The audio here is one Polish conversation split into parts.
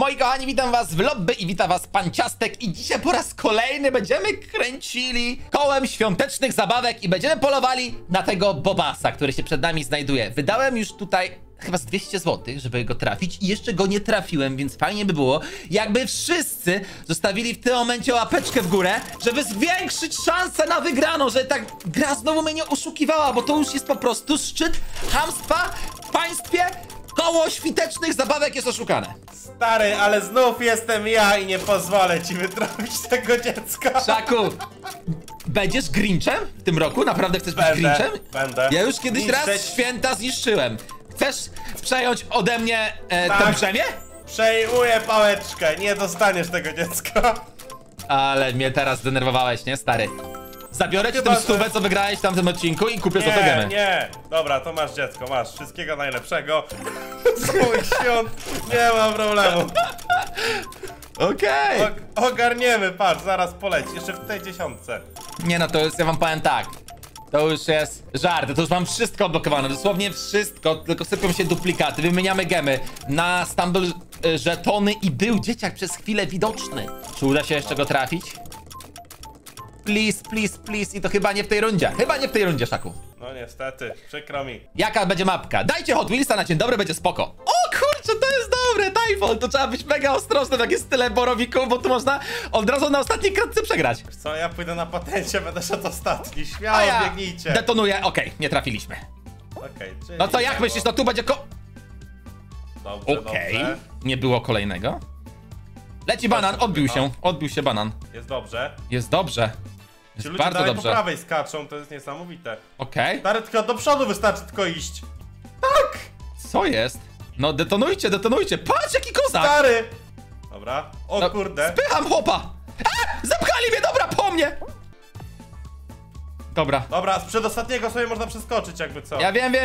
Moi kochani, witam was w lobby i witam was pan Ciastek. I dzisiaj po raz kolejny będziemy kręcili kołem świątecznych zabawek i będziemy polowali na tego Bobasa, który się przed nami znajduje. Wydałem już tutaj chyba z 200 zł, żeby go trafić i jeszcze go nie trafiłem, więc fajnie by było, jakby wszyscy zostawili w tym momencie łapeczkę w górę, żeby zwiększyć szansę na wygraną, że ta gra znowu mnie nie oszukiwała, bo to już jest po prostu szczyt chamstwa w państwie. Koło świątecznych zabawek jest oszukane. Stary, ale znów jestem ja i nie pozwolę ci wytropić tego dziecka. Szaku, będziesz Grinchem w tym roku? Naprawdę chcesz być Grinchem? Będę. Ja już kiedyś raz święta zniszczyłem. Chcesz przejąć ode mnie to brzemię? Przejmuję pałeczkę, nie dostaniesz tego dziecka. Ale mnie teraz zdenerwowałeś, nie, stary? Zabiorę ci Chyba, tę stówę, co wygrałeś w tamtym odcinku i kupię sobie gemy. Nie, dobra, to masz dziecko, masz. Wszystkiego najlepszego. Swoich świąt, nie ma problemu. Okej. Ogarniemy, patrz, zaraz poleci, jeszcze w tej 10. Nie no, to jest, ja wam powiem tak. To już jest żart, to już mam wszystko odblokowane, dosłownie wszystko, tylko sypią się duplikaty, wymieniamy gemy na Stumble żetony i był dzieciak przez chwilę widoczny. Czy uda się jeszcze go trafić? Please, please, please i to chyba nie w tej rundzie, Szaku. No niestety, przykro mi. Jaka będzie mapka? Dajcie Hot Wheelsa na dzień dobry, będzie spoko. O kurczę, to jest dobre, Typhoon, to trzeba być mega ostrożny, jak jest tyle borowików, bo tu można od razu na ostatniej kratce przegrać. Co, ja pójdę na patencie, będę szedł ostatni, śmiało, A ja biegnijcie. detonuję, okej, nie trafiliśmy. Okej, czyli No to jak myślisz, to tu będzie Dobrze, Okej, dobrze. nie było kolejnego. Leci banan, odbił się banan. Jest dobrze. Jest dobrze. Ci Jest ludzie bardzo dalej dobrze. po prawej skaczą, to jest niesamowite. Okej. Stary, tylko do przodu wystarczy tylko iść. Co jest? No detonujcie, patrz jaki kozak! Stary! Dobra, o No, kurde. Spycham chłopa! Zapchali mnie, dobra, po mnie! Dobra. Dobra, z przedostatniego sobie można przeskoczyć jakby co. Ja wiem.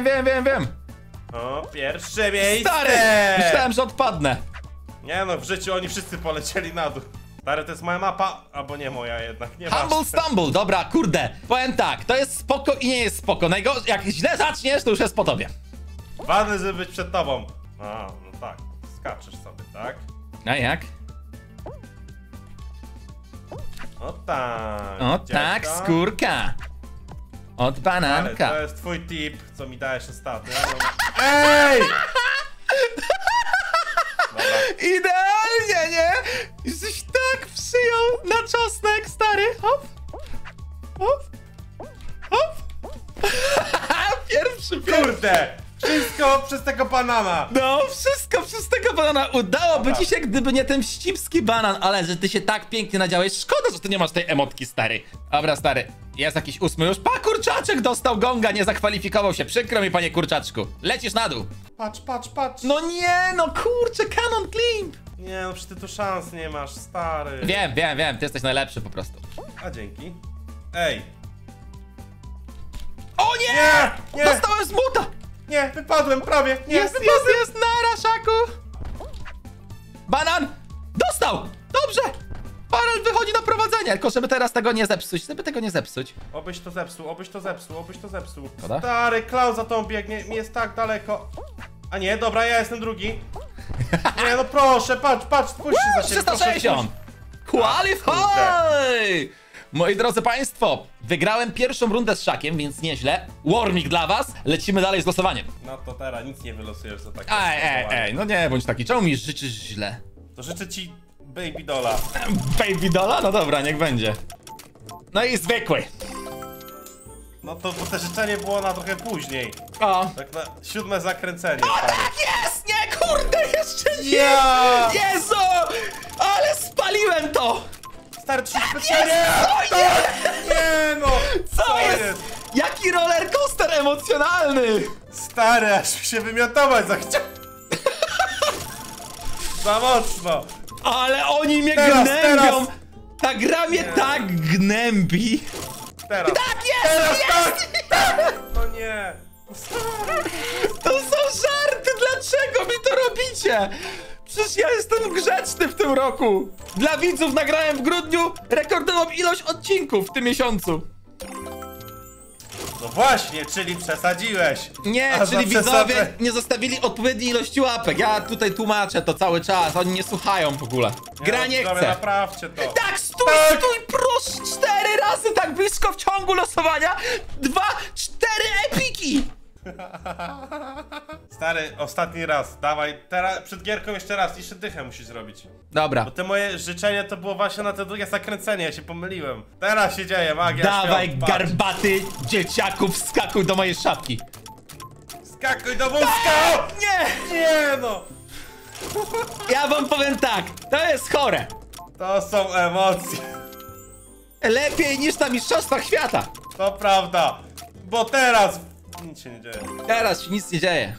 O, pierwsze miejsce! Stary! Myślałem, że odpadnę. Nie no, w życiu oni wszyscy polecieli na dół. Stary, to jest moja mapa, albo nie moja jednak, nie Humble Stumble, dobra, kurde. Powiem tak, to jest spoko i nie jest spoko. Jak źle zaczniesz, to już jest po tobie. Ważne, żeby być przed tobą. A, no tak, skaczesz sobie, tak? A jak? O tak. O dziecko. tak, skórka. Od Ale bananka. to jest twój tip, co mi dałeś ostatnio. No. Ej! Dobra. Idealnie, nie? Jesteś tak przyjął na czosnek, stary. Hop. Hop. Hop. Pierwszy. Kurde! Wszystko przez tego banana! No, wszystko przez tego banana. Udałoby Dobra. ci się, gdyby nie ten wścibski banan, ale że ty się tak pięknie nadziałeś. Szkoda, że ty nie masz tej emotki, stary. Dobra, stary. Jest jakiś 8 już. Pa, kurczaczek dostał gonga, nie zakwalifikował się. Przykro mi, panie kurczaczku. Lecisz na dół. Patrz! No nie, no kurczę, Cannon Climb. Nie no, przecież ty tu szans nie masz, stary. Wiem, ty jesteś najlepszy po prostu. A dzięki. Ej! O nie! Nie! Dostałem z muta! Nie, wypadłem prawie! Nie, Jest, nara, Szaku! Banan! Dostał! Dobrze! Banan wychodzi na prowadzenie, tylko żeby teraz tego nie zepsuć, Obyś to zepsuł. Szkoda? Stary, Klaus za tą biegnie, mi jest tak daleko. A nie, dobra, ja jestem drugi. Nie, no proszę, patrz, spójrz się za siebie. 360! Qualify! Moi drodzy państwo, wygrałem pierwszą rundę z Szakiem, więc nieźle. Warming dla was, lecimy dalej z losowaniem. No to teraz nic nie wylosujesz za takie Ej, no nie bądź taki, czemu mi życzysz źle? To życzę ci Baby Dolla. Baby dolla? No dobra, niech będzie. No i zwykły. No to bo te życzenie było na trochę później. O. Tak na 7 zakręcenie, stary. Jest! Nie, kurde, jeszcze nie! Ja! Jezu! Ale spaliłem to! Stary, 3 specjalnie! Co jest? Nie no! Co jest? Jaki roller coaster emocjonalny! Stary, aż mi się wymiotować zachciał. Za mocno! Ale oni mnie Teraz, gnębią! teraz. Ta gra mnie tak gnębi! Teraz! Tak, jest! Tak! No nie! To są żarty! Dlaczego mi to robicie? Przecież ja jestem grzeczny w tym roku! Dla widzów nagrałem w grudniu rekordową ilość odcinków w tym miesiącu. No właśnie, czyli przesadziłeś. Nie, A za czyli widzowie przesadę- nie zostawili odpowiedniej ilości łapek. Ja tutaj tłumaczę to cały czas, oni nie słuchają w ogóle. Gra nie Widzowie, chce. Naprawcie to. Tak, stój, Tak. stój, proszę, 4 razy tak blisko w ciągu losowania. 2, 4 epiki. Stary, ostatni raz, dawaj, teraz przed gierką jeszcze raz, jeszcze dychę musisz zrobić. Dobra. Bo te moje życzenie to było właśnie na te drugie zakręcenie, ja się pomyliłem. Teraz się dzieje, magia Dawaj, świąt, patrz. garbaty dzieciaku, wskakuj do mojej szafki. Skakuj do wózka! Nie, Nie no! ja wam powiem tak, to jest chore. To są emocje. Lepiej niż na mistrzostwach świata. To prawda. Bo teraz nic się nie dzieje. Teraz się nic nie dzieje.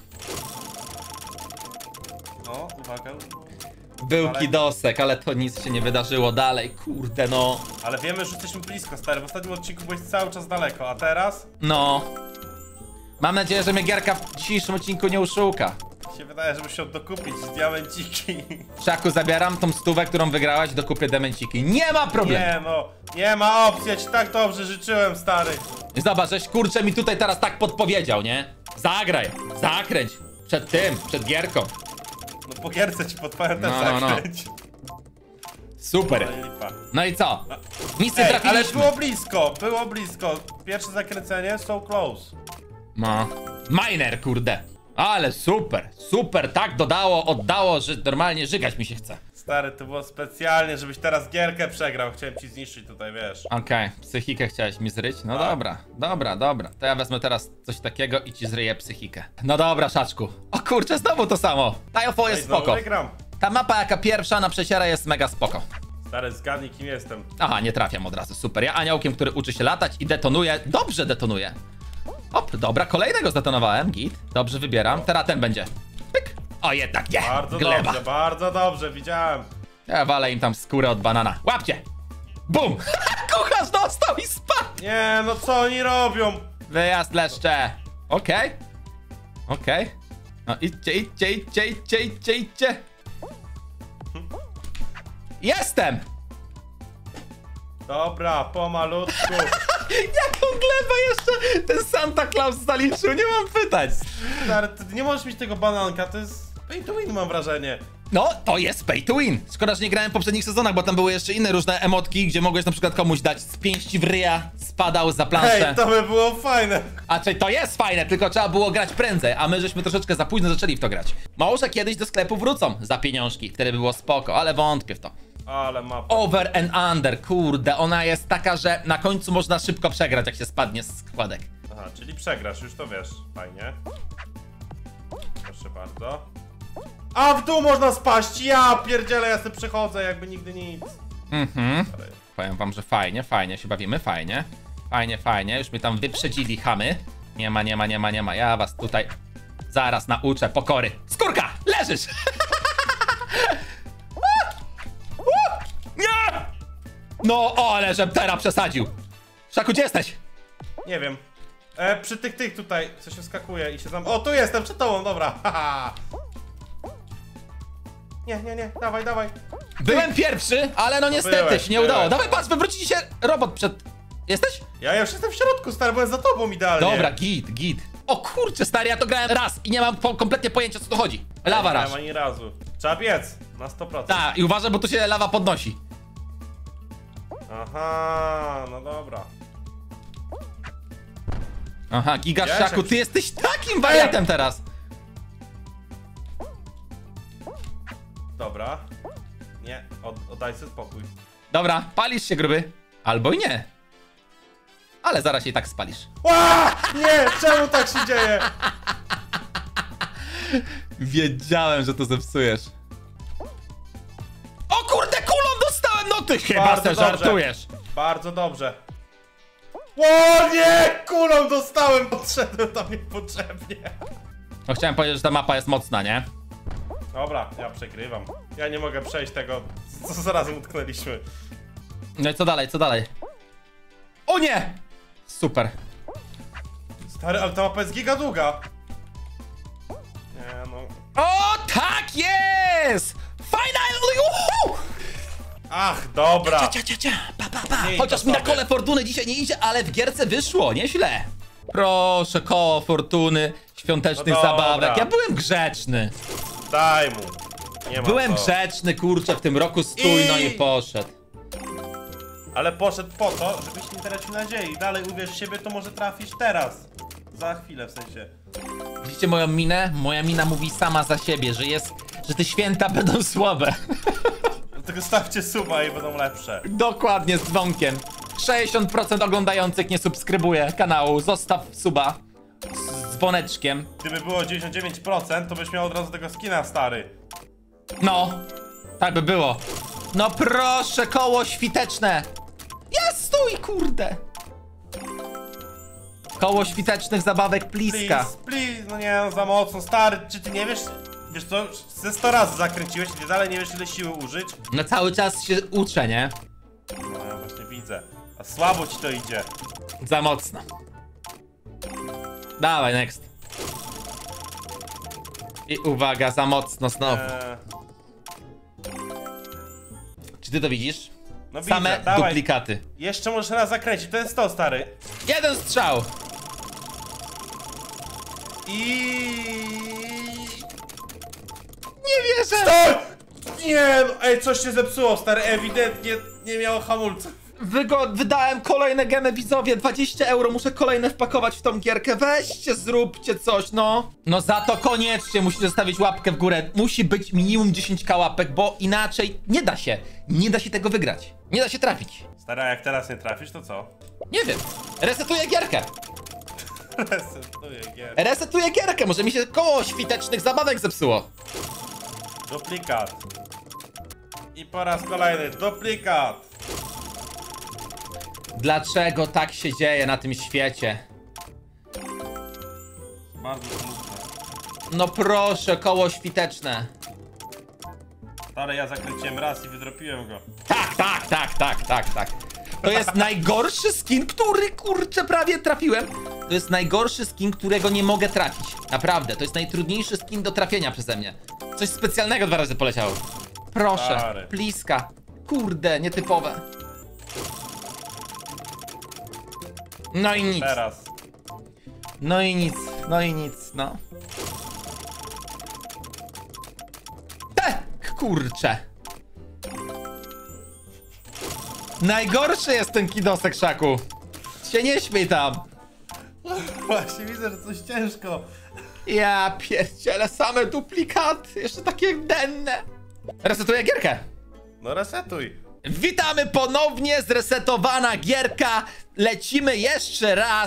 No, uwaga. Był Ale- kidosek, ale to nic się nie wydarzyło dalej, kurde no. Ale wiemy, że jesteśmy blisko, stary. W ostatnim odcinku byłeś cały czas daleko, a teraz No. Mam nadzieję, że mnie gierka w dzisiejszym odcinku nie oszuka. się wydaje, żebyś chciał dokupić diamenciki. Szaku, zabieram tą stówę, którą wygrałaś, dokupię demenciki. Nie ma problemu. Nie no, nie ma opcji, ja ci tak dobrze życzyłem, stary. Zobacz, żeś kurczę mi tutaj teraz tak podpowiedział, nie? Zagraj, zakręć. Przed tym, przed gierką. No po gierce ci podpowiem ten No, no. zakręć. Super. Ale lipa. No i co? Nic nie Ej, ale trafiliśmy. było blisko, było blisko. Pierwsze zakręcenie, so close. No. Miner, kurde. Ale super, super, tak dodało, oddało, że normalnie żygać mi się chce. Stary, to było specjalnie, żebyś teraz gierkę przegrał. Chciałem ci zniszczyć tutaj, wiesz. Okej, psychikę chciałeś mi zryć? No Tak. dobra, dobra, dobra. To ja wezmę teraz coś takiego i ci zryję psychikę. No dobra, Szaczku. O kurczę, znowu to samo. Tajofo jest Ej, znowu spoko. wygram. Ta mapa jaka pierwsza na przeciera jest mega spoko. Stary, zgadnij kim jestem. Aha, nie trafiam od razu, super. Ja aniołkiem, który uczy się latać i detonuje. Dobrze detonuje. Op, dobra, kolejnego zdetonowałem, git. Dobrze wybieram, teraz ten będzie. Pyk. O, jednak nie, Bardzo gleba. dobrze, bardzo dobrze, widziałem. Ja walę im tam skórę od banana. Łapcie! Bum! Kucharz dostał i spadł! Nie, no co oni robią? Wyjazd leszcze. Okej. Okej. No idźcie, idźcie, idźcie, idźcie, idźcie, idźcie. Jestem! Dobra, pomalutku. Jaką glebę jeszcze ten Santa Claus zaliczył? Nie mam pytań. Stary, ty nie możesz mieć tego bananka, to jest pay to win, mam wrażenie. No, to jest pay to win. Szkoda, że nie grałem w poprzednich sezonach, bo tam były jeszcze inne różne emotki, gdzie mogłeś na przykład komuś dać z pięści w ryja, spadał za planszę. Hej, to by było fajne. A czyli to jest fajne, tylko trzeba było grać prędzej, a my żeśmy troszeczkę za późno zaczęli w to grać. Może kiedyś do sklepu wrócą za pieniążki, wtedy by było spoko, ale wątpię w to. Ale mapa. Over and under, kurde, ona jest taka, że na końcu można szybko przegrać, jak się spadnie z składek. Aha, czyli przegrasz, już to wiesz. Fajnie. Proszę bardzo. A w dół można spaść! Ja pierdzielę, ja sobie przechodzę, jakby nigdy nic. Stary. Powiem wam, że fajnie, fajnie się bawimy, fajnie. Fajnie, fajnie, już mnie tam wyprzedzili chamy. Nie ma, nie ma, nie ma, nie ma, ja was tutaj zaraz nauczę pokory. Skórka, leżysz! Nie! No, ale żem teraz przesadził. Szaku, gdzie jesteś? Nie wiem. Przy tych tutaj, co się skakuje i się tam... O, tu jestem, przed tobą, dobra. Haha. Nie, dawaj, dawaj. Byłem pierwszy, ale no niestety Byłeś, się nie udało. byłeś. Dawaj, patrz, wywróci ci się robot przed... Jesteś? Ja już jestem w środku, stary, byłem za tobą idealnie. Dobra, git, git. O kurczę, stary, ja to grałem raz i nie mam kompletnie pojęcia, co tu chodzi. Lawa Nie rush. mam ani razu. Trzeba biec, na 100%. Tak, i uważaj, bo tu się lawa podnosi. Aha, no dobra. Aha, Giga Wiesz, Szaku, jak- ty jesteś takim wariatem teraz. Dobra. Nie, oddaj sobie spokój. Dobra, palisz się, gruby. Albo i nie. Ale zaraz się i tak spalisz. Ła! Nie, czemu tak się dzieje? Wiedziałem, że to zepsujesz. O kurde, kulą dostałem! No ty chyba Bardzo se dobrze. żartujesz. Bardzo dobrze. O nie! Kulą dostałem! Podszedłem tam niepotrzebnie. No chciałem powiedzieć, że ta mapa jest mocna, nie? Dobra, ja przegrywam. Ja nie mogę przejść tego, co zarazem utknęliśmy. No i co dalej, co dalej? O nie! Super. Stary, ale ta mapa jest giga długa. Nie no. O, tak jest! Finally! Uhu! Ach, dobra. Pa, pa, pa. Nie idź Chociaż to mi na sobie. kole fortuny dzisiaj nie idzie, ale w gierce wyszło, nieźle. Proszę, koło fortuny, świątecznych No dobra. zabawek. Ja byłem grzeczny. Daj mu. Nie ma Byłem co. grzeczny, kurczę, w tym roku stój, no i poszedł. Ale poszedł po to, żebyś nie tracił nadziei. Dalej uwierz w siebie, to może trafisz teraz. Za chwilę w sensie. Widzicie moją minę? Moja mina mówi sama za siebie, że te święta będą słabe. Dlatego stawcie suba i będą lepsze. Dokładnie, z dzwonkiem. 60% oglądających nie subskrybuje kanału. Zostaw suba z dzwoneczkiem. Gdyby było 99%, to byś miał od razu tego skina, stary. No, tak by było. No proszę, koło świteczne. Ja stój, kurde. Koło świtecznych zabawek bliska. Please, no nie, no za mocno, stary, czy ty nie wiesz? Wiesz co, ze 100 razy zakręciłeś i dalej nie wiesz ile siły użyć? No cały czas się uczę, nie? No ja właśnie widzę. A słabo ci to idzie. Za mocno. Dawaj, next. I uwaga, za mocno znowu. Czy ty to widzisz? No Same widzę, dawaj. duplikaty. Jeszcze możesz raz zakręcić, to jest to, stary. Jeden strzał. Nie wierzę. Stój! Nie, no, ej, coś się zepsuło, stary, ewidentnie nie miało hamulców. Wydałem kolejne gemy, widzowie, 20 euro, muszę kolejne wpakować w tą gierkę. Weźcie, zróbcie coś, no. No za to koniecznie musicie zostawić łapkę w górę. Musi być minimum 10k łapek, bo inaczej nie da się. Nie da się tego wygrać. Nie da się trafić. Stary, a jak teraz nie trafisz, to co? Nie wiem. Resetuję gierkę. Resetuję gier. Resetuję gierkę, może mi się koło świtecznych zabawek zepsuło. Duplikat. I po raz kolejny, duplikat. Dlaczego tak się dzieje na tym świecie? Bardzo smutne. No proszę, koło świteczne. Stary, ja zakręciłem raz i wydropiłem go. Tak. To jest najgorszy skin, który, kurczę, prawie trafiłem. To jest najgorszy skin, którego nie mogę trafić. Naprawdę, to jest najtrudniejszy skin do trafienia przeze mnie. Coś specjalnego 2 razy poleciało. Proszę, Stary. bliska. Kurde, nietypowe. No i nic. Teraz. No i nic, no. Kurczę. Najgorszy jest ten kidosek, Szaku. Się nie śmiej tam. Właśnie widzę, że coś ciężko. Ja pierdzielę, same duplikaty, jeszcze takie denne. Resetuję gierkę. No resetuj. Witamy ponownie, zresetowana gierka. Lecimy jeszcze raz.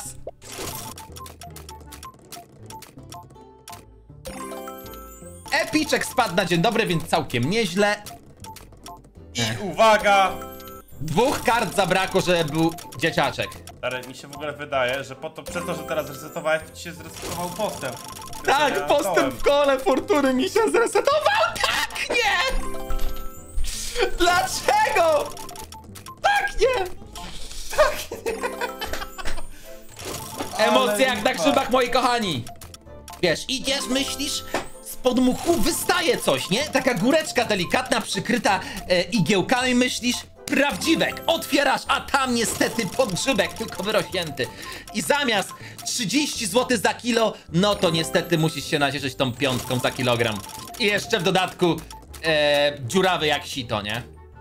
Epiczek spadł na dzień dobry, więc całkiem nieźle. I uwaga! 2 kart zabrakło, żeby był dzieciaczek. Stary, mi się w ogóle wydaje, że przez to, że teraz resetowałeś, to ci się zresetował postęp. Tak, Ja postęp kołem. w kole fortuny mi się zresetował. Tak, nie! Dlaczego? Tak, nie! Emocje jak na lipa. grzybach, moi kochani. Wiesz, idziesz, myślisz, spod mchu wystaje coś, nie? Taka góreczka delikatna, przykryta igiełkami, myślisz, prawdziwek. Otwierasz, a tam niestety podgrzybek, tylko wyrośnięty. I zamiast 30 zł za kilo, no to niestety musisz się nacieszyć tą 5 za kilogram. I jeszcze w dodatku dziurawy jak sito, nie?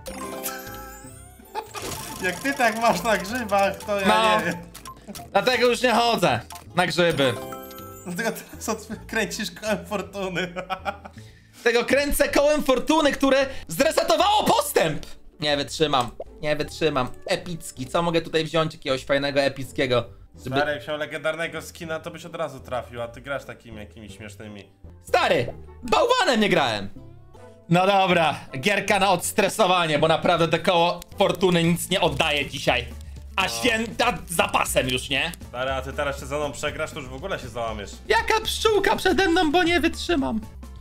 Jak ty tak masz na grzybach, to ja No. nie wiem. Dlatego już nie chodzę na grzyby. Dlatego teraz kręcisz kołem fortuny. Tego kręcę kołem fortuny, które zresetowało postęp! Nie wytrzymam. Epicki, co mogę tutaj wziąć jakiegoś fajnego epickiego? Żeby... Stary, jak miał legendarnego skina, to byś od razu trafił, a ty grasz takimi jakimiś śmiesznymi. Stary, bałwanem nie grałem! No dobra, gierka na odstresowanie, bo naprawdę to koło fortuny nic nie oddaje dzisiaj. A święta zapasem już, nie? Stary, a ty teraz się za mną przegrasz, to już w ogóle się załamiesz. Jaka pszczółka przede mną, bo nie wytrzymam.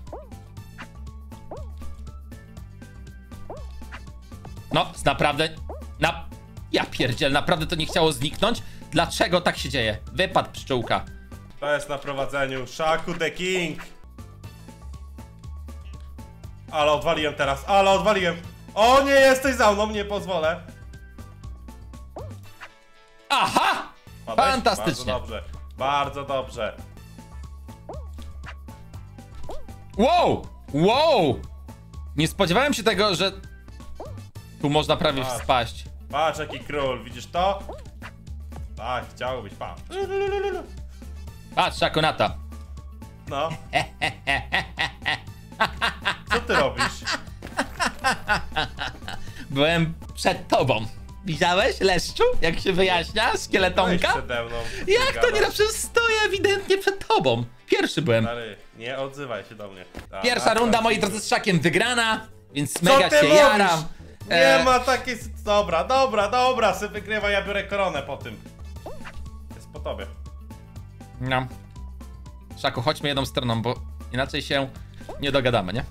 No, naprawdę... Ja pierdziel, naprawdę to nie chciało zniknąć? Dlaczego tak się dzieje? Wypadł pszczółka. To jest na prowadzeniu. Shaku the King. Ale odwaliłem teraz, ale odwaliłem. O, nie jesteś za mną, nie pozwolę. Aha! Padłeś? Fantastycznie. Bardzo dobrze. Bardzo dobrze. Wow! Wow! Nie spodziewałem się tego, że tu można prawie Patrz. spaść. Patrz jaki król, widzisz to? Tak, chciałbyś, patrz. Patrz, Szakunata. No. Co ty robisz? Byłem przed tobą. Widziałeś, Leszczu? Jak się wyjaśnia? Weź Szkieletonka? przede mną. Jak to nie? Gadasz. Przecież stoję ewidentnie przed tobą. Pierwszy byłem. Stary, nie odzywaj się do mnie. Pierwsza runda, moi drodzy, z Szakiem wygrana, więc Co mega ty się mówisz? jaram. Nie ma takiej... Dobra, sobie wygrywa, ja biorę koronę po tym. Jest po tobie. No. Szaku, chodźmy jedną stroną, bo inaczej się nie dogadamy, nie?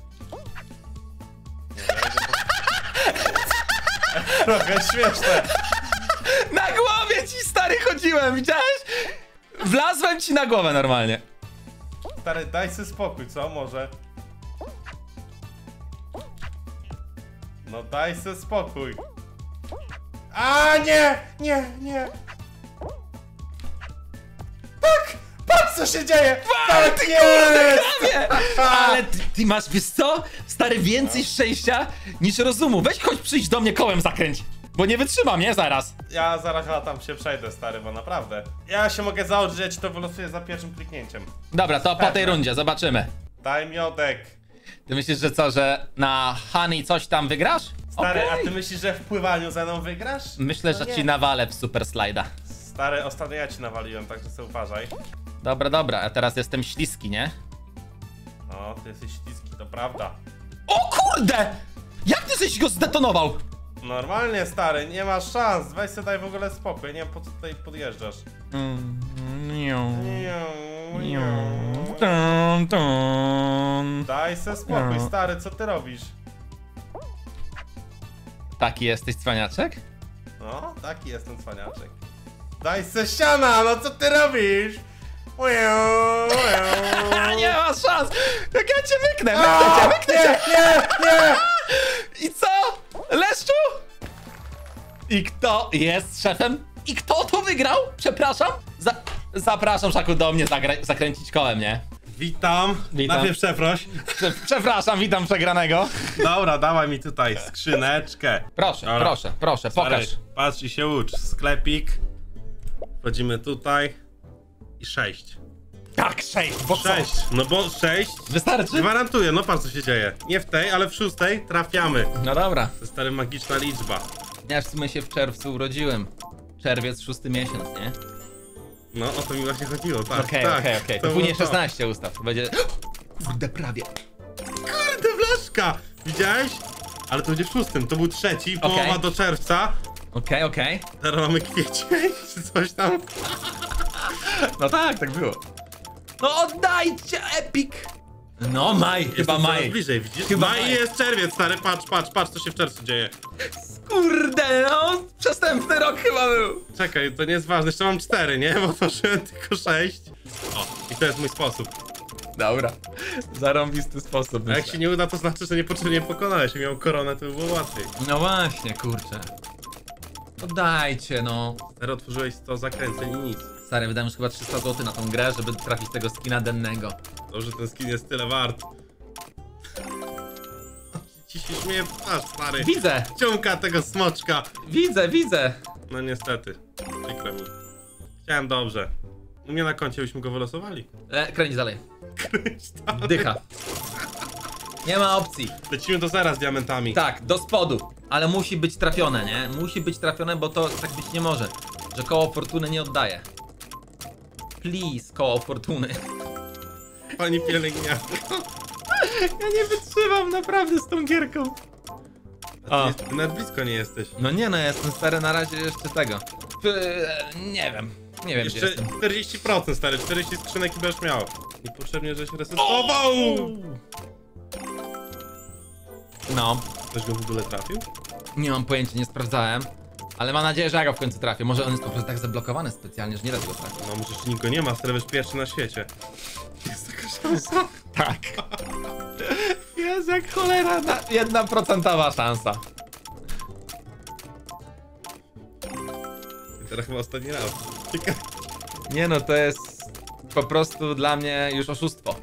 Trochę śmieszne. Na głowie ci, stary, chodziłem, widziałeś? Wlazłem ci na głowę normalnie. Stary, daj sobie spokój, co? Może? No daj sobie spokój. A nie! Tak! Patrz co się dzieje! Tak jest! Prawie! Ale ty masz, wiesz co? Stary, więcej szczęścia niż rozumu. Weź chodź przyjść do mnie kołem zakręć. Bo nie wytrzymam, nie? Zaraz. Ja zaraz chyba tam się przejdę, stary, bo naprawdę. Ja się mogę założyć, że ja ci to wylosuję za pierwszym kliknięciem. Dobra, to po tej rundzie, zobaczymy. Daj miodek. Ty myślisz, że co, że na Honey coś tam wygrasz? Stary, Okej. a ty myślisz, że w pływaniu ze mną wygrasz? Myślę, No że nie. ci nawalę w super slajda. Stary, ostatnio ja ci nawaliłem, także sobie uważaj. Dobra, a teraz jestem śliski, nie? No, ty jesteś śliski, to prawda. O kurde! Jak ty żeś go zdetonował? Normalnie, stary, nie masz szans. Weź sobie daj w ogóle spokój, nie wiem po co tutaj podjeżdżasz. Daj sobie spokój, stary, co ty robisz? Taki jesteś cwaniaczek? No, taki jestem cwaniaczek. Daj se ściana, no co ty robisz? A nie ma szans! Jak ja cię wyknę, wyknę cię! Nie! I co? Leszczu? I kto jest szefem? I kto to wygrał? Przepraszam? Zapraszam, Szaku, do mnie zakręcić kołem, nie? Witam. Najpierw przeproś. Przepraszam, witam przegranego. Dobra, dawaj mi tutaj skrzyneczkę. Proszę, Dobra. proszę, Stary, pokaż. patrz i się ucz. Sklepik. Wchodzimy tutaj. I 6. Tak, 6, bo co? 6. No bo 6. Wystarczy? Gwarantuję, no patrz co się dzieje. Nie w tej, ale w 6 trafiamy. No dobra. To jest stary magiczna liczba. Ja w sumie się w czerwcu urodziłem. Czerwiec, 6 miesiąc, nie? No o to mi właśnie chodziło, tak. Okej. tak. To później było to. 16 ustaw. To będzie... Kurde, prawie. Kurde, blaszka! Widziałeś? Ale to będzie w 6. To był 3, połowa do czerwca. Okej. Teraz mamy kwiecień, czy coś tam. No tak było. No oddajcie, Epic! No maj, chyba Jestem coraz maj. bliżej, widzisz? Chyba Maj maj. jest czerwiec, stary, patrz co się w czerwcu dzieje. Kurde, no, przestępny rok chyba był. Czekaj, to nie jest ważne, jeszcze mam 4, nie? Bo otworzyłem tylko 6. O, i to jest mój sposób. Dobra, zarąbisty sposób. A jak myślę. się nie uda, to znaczy, że niepotrzebnie pokonałeś. Jak miał koronę, to by było łatwiej. No właśnie, kurczę. Oddajcie, no. Stary, otworzyłeś 100 zakręceń i nic. Stary, wydałem już chyba 300 zł na tą grę, żeby trafić tego skina dennego. To, że ten skin jest tyle wart. Ci się śmieje, patrz, stary. Widzę, Ciąka tego smoczka. widzę. No niestety, przykro mi. Chciałem dobrze. U mnie na koncie byśmy go wylosowali. Kręć dalej. Stary. Dycha. Nie ma opcji. Lecimy do zera z diamentami. Tak, do spodu. Ale musi być trafione, nie? Musi być trafione, bo to tak być nie może. Że koło fortuny nie oddaje. Please, koło fortuny. Pani pielęgniarka. Ja nie wytrzymam naprawdę z tą gierką. A ty, ty nawet blisko nie jesteś. No nie no, ja jestem stary na razie jeszcze tego. Nie wiem. Nie wiem, gdzie Jeszcze jestem. 40% stary, 40 skrzynek i będziesz miał. Niepotrzebnie, żeś resetował. No, Ktoś go w ogóle trafił? nie mam pojęcia, nie sprawdzałem. Ale mam nadzieję, że ja go w końcu trafię. Może on jest po prostu tak zablokowany specjalnie, że nie da tego trafić. No może jeszcze nikt go nie ma, stary, będziesz pierwszy na świecie. Jest taka szansa. Tak. Jest jak cholera, 1% szansa. I teraz chyba ostatni raz. Ciekawe. Nie no, to jest po prostu dla mnie już oszustwo.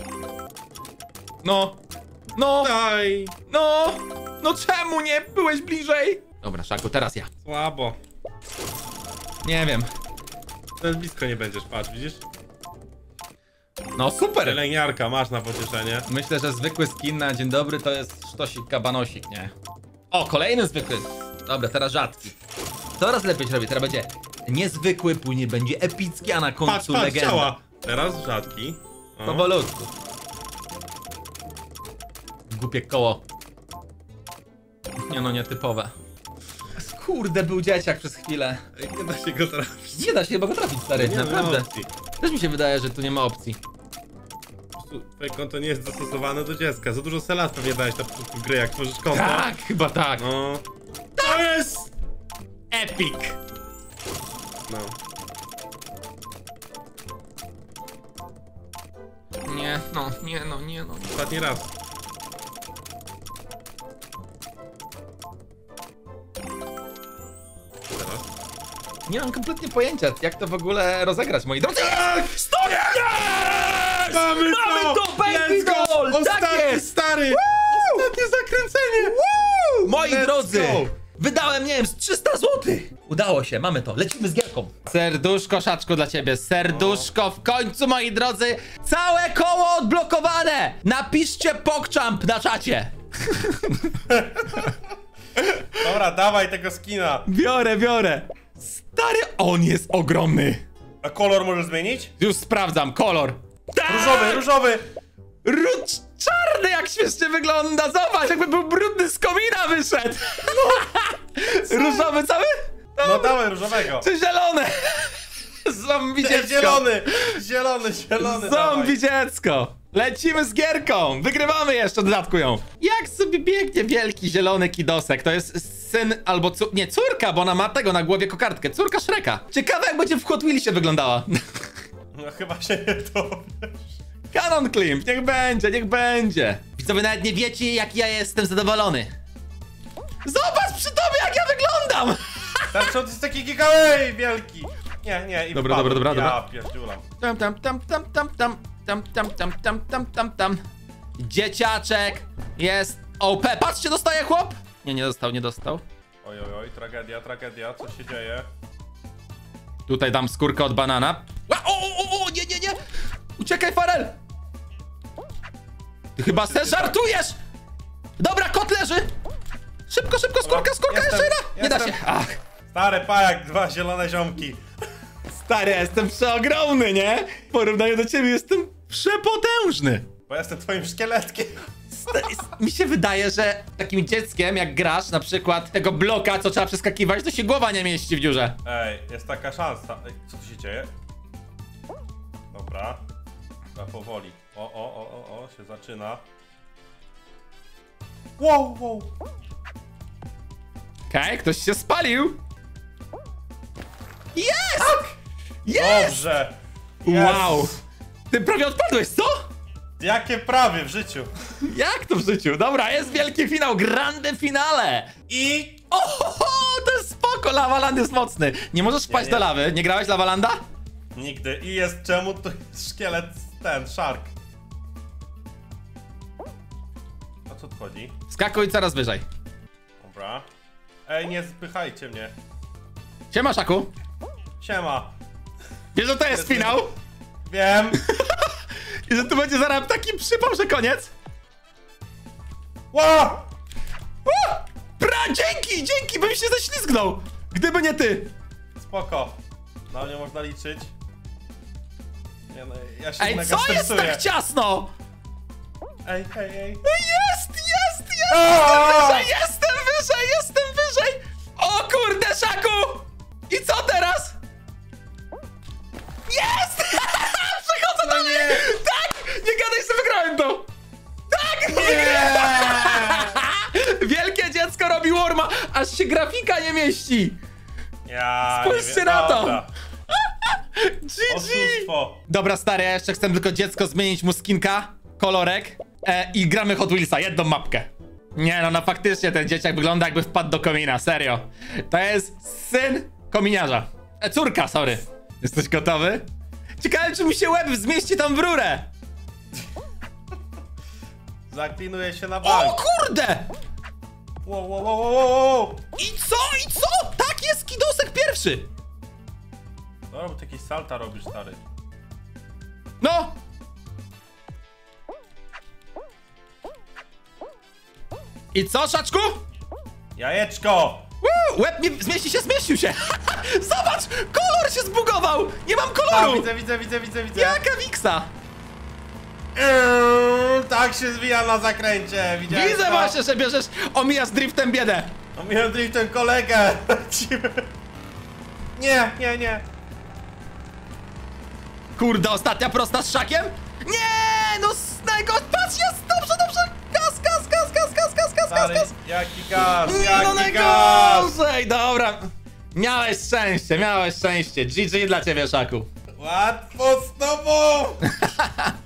No. No. Daj. No. No czemu nie byłeś bliżej? Dobra, Szaku, teraz ja. Słabo. Nie wiem. Ten blisko nie będziesz, patrz, widzisz? No super. Pielęgniarka, masz na pocieszenie. Myślę, że zwykły skin na dzień dobry to jest sztosik kabanosik, nie? O, kolejny zwykły. Dobra, teraz rzadki. Coraz lepiej się robi, teraz będzie niezwykły, później będzie epicki, a na Patrz, końcu patrz, legenda. ciała. Teraz rzadki. O. Powolutku. Głupie koło. Nie no, nietypowe. Kurde, był dzieciak przez chwilę. Ej, nie da się go trafić. Nie da się chyba go trafić, stary, Nie ma naprawdę. opcji. Też mi się wydaje, że tu nie ma opcji. Po prostu twoje konto nie jest dostosowane do dziecka. Za dużo selat pewnie dałeś na początku gry, jak tworzysz konto. Tak, chyba tak. No. To jest... Epic. No. Nie, no, nie, no, nie, no. Ostatni raz. Teraz. Nie mam kompletnie pojęcia, jak to w ogóle rozegrać, moi drodzy. Tak! Stop! Yes! Mamy to, baby Let's go! doll! Tak Ostatni, jest! stary! Ostatnie zakręcenie! Moi Let's drodzy, go! wydałem, nie wiem, z 300 zł. Udało się, mamy to, lecimy z gierką. Serduszko, Szaczku, dla ciebie, serduszko, w końcu, moi drodzy, całe koło odblokowane. Napiszcie PogChamp na czacie. Dobra, dawaj tego skina. Biorę. Stary, on jest ogromny. A kolor możesz zmienić? Już sprawdzam, kolor. Tak! Różowy! Czarny, jak śmiesznie wygląda, zobacz, jakby był brudny z komina wyszedł. Różowy cały? No dawaj różowego. Czy zielone? Zombie dziecko. Zielony. Zombie dziecko. Lecimy z gierką. Wygrywamy jeszcze, dodatku ją. Jak sobie biegnie wielki zielony kidosek. To jest syn albo nie, córka, bo ona ma tego na głowie kokardkę. Córka Shreka. Ciekawe, jak będzie w Hot Wheelsie wyglądała. No chyba się nie dowiesz. Canon Climb, niech będzie. Widzowie, nawet nie wiecie, jak ja jestem zadowolony. Zobacz przy tobie, jak ja wyglądam. Tarczą to jest taki gigawej wielki. Nie, i Dobra. Ja pierdziulam. Tam. Dzieciaczek jest OP. Patrzcie, dostaje chłop. Nie dostał. Oj, tragedia, co się dzieje? Tutaj dam skórkę od banana. O, nie. Uciekaj, Farel. Ty chyba se żartujesz. Dobra, kot leży. Szybko, skórka, jeszcze jedna. Nie da się. Ach. Stary pajak, 2 zielone ziomki. Stary, ja jestem przeogromny, nie? W porównaniu do ciebie jestem przepotężny. Bo jestem twoim szkieletkiem. Mi się wydaje, że takim dzieckiem, jak grasz na przykład tego bloka, co trzeba przeskakiwać, to się głowa nie mieści w dziurze. Ej, jest taka szansa. Ej, co tu się dzieje? Dobra. Powoli. O, się zaczyna. Wow. Okej, ktoś się spalił. Jest! Dobrze. Wow. Ty prawie odpadłeś, co? Jakie prawie w życiu. Jak to w życiu? Dobra, jest wielki finał, grande finale. I... To jest spoko, Lavaland jest mocny. Nie możesz wpaść Nie. do lawy. Nie grałeś Lavalanda? Nigdy. I jest czemu to jest szkielet shark. O co tu chodzi? Skakuj coraz wyżej. Dobra. Ej, nie spychajcie mnie. Siema, Szaku. Siema. Wiesz, że to jest finał? Wiem. I że tu będzie zaraz taki przypał, że koniec? Wow! Dzięki, bym się ześlizgnął. Gdyby nie ty. Spoko. Na mnie można liczyć. Nie no, ja się Ej, mega co jest stresuję. tak ciasno? Ej. Jest! Aaa! Jestem wyżej! O kurde, Szaku! I co teraz? Jest! Przechodzę do mnie! Tak! Nie gadaj, że wygrałem to! Tak! Wielkie dziecko robi worma, aż się grafika nie mieści! Ja Spójrzcie nie wiem. na to! Dobra. GG! Oszustwo. Dobra, stary, ja jeszcze chcę tylko dziecko zmienić mu skinka, kolorek i gramy Hot Wheelsa, jedną mapkę. Nie no, faktycznie ten dzieciak wygląda, jakby wpadł do komina, serio. To jest syn kominiarza. Córka, sorry. Jesteś gotowy? Ciekawe, czy mi się łeb zmieści tam w rurę. Zaklinuję się na bank. O kurde! Wow, wow, wow, wow, wow. I co? I co? Tak jest Kidosek pierwszy! Dobra, bo ty jakieś salta robisz, stary. No! I co, Szaczku? Jajeczko! Łeb mi zmieścił się! Zobacz! Kolor się zbugował! Nie mam A, koloru! widzę. Jaka wiksa! Tak się zwija na zakręcie, widziałeś Widzę to? właśnie, że bierzesz, omijasz driftem biedę. No miałem tutaj ten kolegę. Lecimy. Nie. Kurde, ostatnia prosta z Szakiem? Nie! No z tego, patrz, jest! Dobrze! Gaz! Stary, jaki gaz, No jaki gaz! najgorzej! Dobra. Miałeś szczęście. GG dla ciebie, Szaku. Łatwo z tobą!